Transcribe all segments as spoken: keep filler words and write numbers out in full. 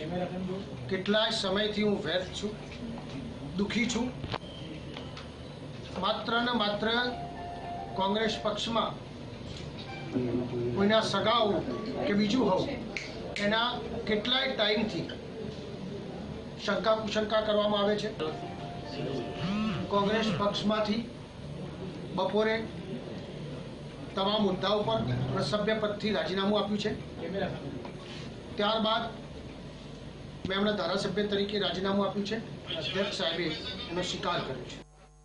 કેટલાય સમયથી હું વ્યર્થ છું, દુઃખી છું। માત્ર ને માત્ર કોંગ્રેસ પક્ષમાં કોઈના સગાઓ કે બીજું હોવ એના કેટલાય ટાઈમથી શંકા કુશંકા કરવામાં આવે છે। કોંગ્રેસ પક્ષમાંથી બપોરે તમામ મુદ્દાઓ પર સભ્ય પદથી રાજીનામું આપ્યું છે। ત્યારબાદ મેં હમણાં ધારાસભ્ય તરીકે રાજીનામું આપ્યું છે। અધ્યક્ષ સાહેબે એનો સ્વીકાર કર્યો છે।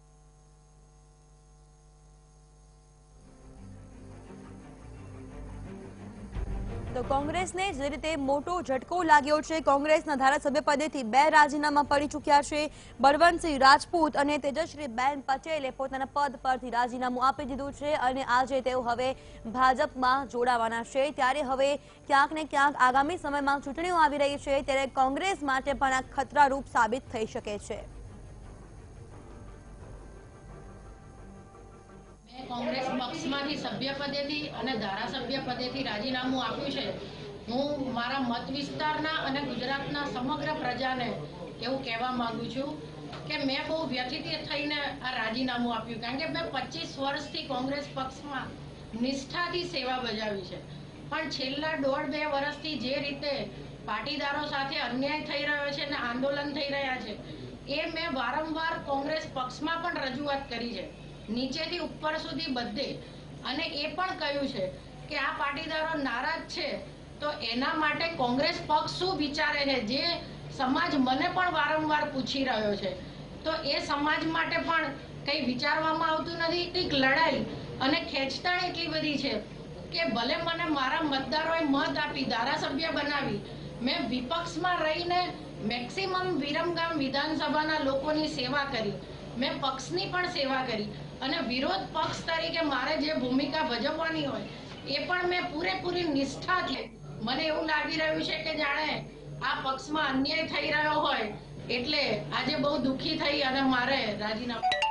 તો કોંગ્રેસને જે રીતે મોટો ઝટકો લાગ્યો છે। કોંગ્રેસના ધારાસભ્ય પદેથી બે રાજીનામા પડી ચૂક્યા છે। બળવંતસિંહ રાજપૂત અને તેજશ્રીબેન પટેલે પોતાના પદ પરથી રાજીનામું આપી દીધું છે અને આજે તેઓ હવે ભાજપમાં જોડાવાના છે। ત્યારે હવે ક્યાંક ને ક્યાંક આગામી સમયમાં ચૂંટણીઓ આવી રહી છે ત્યારે કોંગ્રેસ માટે પણ આ ખતરારૂપ સાબિત થઈ શકે છે। કોંગ્રેસ પક્ષમાંથી સભ્ય પદેથી અને ધારાસભ્ય પદેથી રાજીનામું આપ્યું છે। હું મારા મત વિસ્તારના અને ગુજરાતના સમગ્ર પ્રજાને એવું કહેવા માંગુ છું કે મેં બહુ વ્યથિત થઈને આ રાજીનામું આપ્યું, કારણ કે મેં પચીસ વર્ષથી કોંગ્રેસ પક્ષમાં નિષ્ઠાથી સેવા બજાવી છે, પણ છેલ્લા દોઢ બે વર્ષથી જે રીતે પાટીદારો સાથે અન્યાય થઈ રહ્યો છે અને આંદોલન થઈ રહ્યા છે એ મેં વારંવાર કોંગ્રેસ પક્ષમાં પણ રજૂઆત કરી છે, નીચેથી ઉપર સુધી બધે, અને એ પણ કહ્યું છે કે આ પાટીદારો નારાજ છે તો એના માટે કોંગ્રેસ પક્ષ શું વિચારે છે, જે સમાજ મને પણ વારંવાર પૂછી રહ્યો છે, તો એ સમાજ માટે પણ કંઈ વિચારવામાં આવતું નથી। એક લડાઈ અને ખેંચતાણ એટલી બધી છે કે ભલે મને મારા મતદારોએ મત આપી ધારાસભ્ય બનાવી, મેં વિપક્ષમાં રહીને મેક્સિમમ વિરમગામ વિધાનસભાના લોકોની સેવા કરી, મેં પક્ષની પણ સેવા કરી અને વિરોધ પક્ષ તરીકે મારે જે ભૂમિકા ભજવવાની હોય એ પણ મેં પૂરેપૂરી નિષ્ઠાથી, મને એવું લાગી રહ્યું છે કે જાણે આ પક્ષમાં અન્યાય થઈ રહ્યો હોય એટલે આજે બહુ દુઃખી થઈ અને મારે રાજીનામું